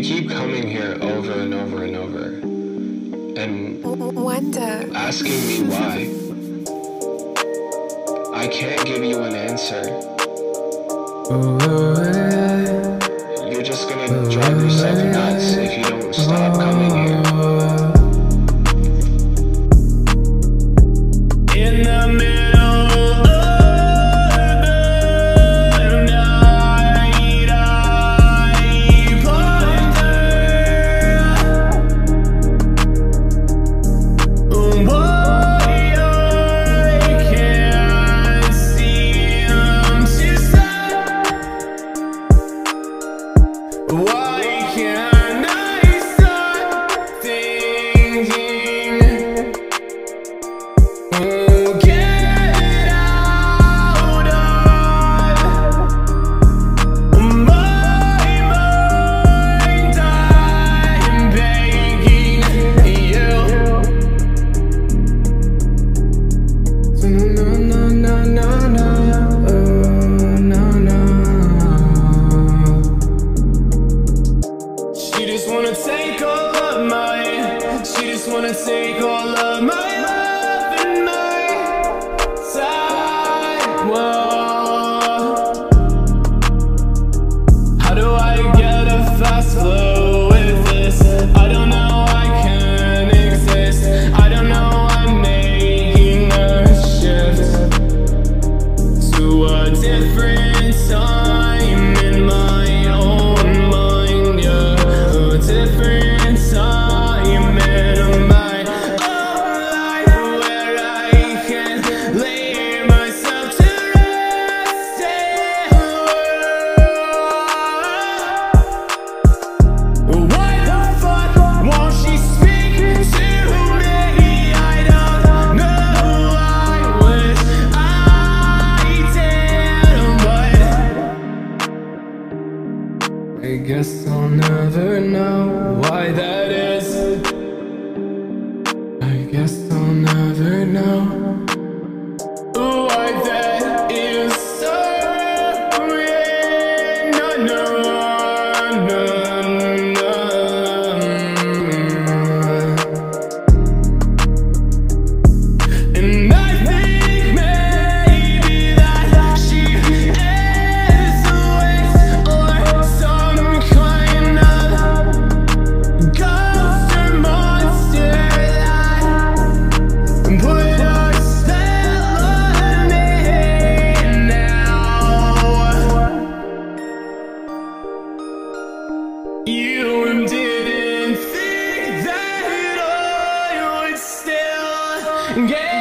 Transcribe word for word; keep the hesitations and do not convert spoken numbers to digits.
You keep coming here over and over and over and Wonder. asking me why. I can't give you an answer. You're just gonna drive yourself nuts if you don't stop coming here. In the middle of the night, I wonder why I can't seem to stop. Why can't I stop thinking? Oh, get it out of my mind. I'm begging you. So no, no, no, no, no, oh, no, no. She just wanna take all of my, she just wanna take all of my love and my time. Whoa. How do I get a fast flow with this? I don't know, I can't exist. I don't know, I'm making a shift to a different time in my own mind, yeah. A different time in my own life where I can lay myself to rest. Why the fuck won't she speak to me? I don't know, I wish I did, but I guess I'll never know why that is. I guess I'll never know why that is. So yeah, no, no, no, no. And I think maybe that she is a witch or some kind of ghost or monster that put a spell on me now. You didn't think that I would still get